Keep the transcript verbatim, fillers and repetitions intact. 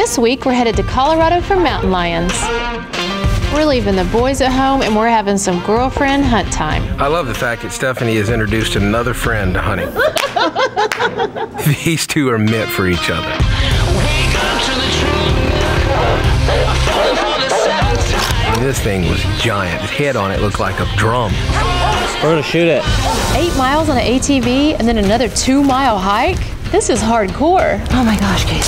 This week, we're headed to Colorado for mountain lions. We're leaving the boys at home and we're having some girlfriend hunt time. I love the fact that Stephanie has introduced another friend to hunting. These two are meant for each other. And this thing was giant. The head on it looked like a drum. We're gonna shoot it. Eight miles on an A T V and then another two mile hike? This is hardcore. Oh my gosh, Casie.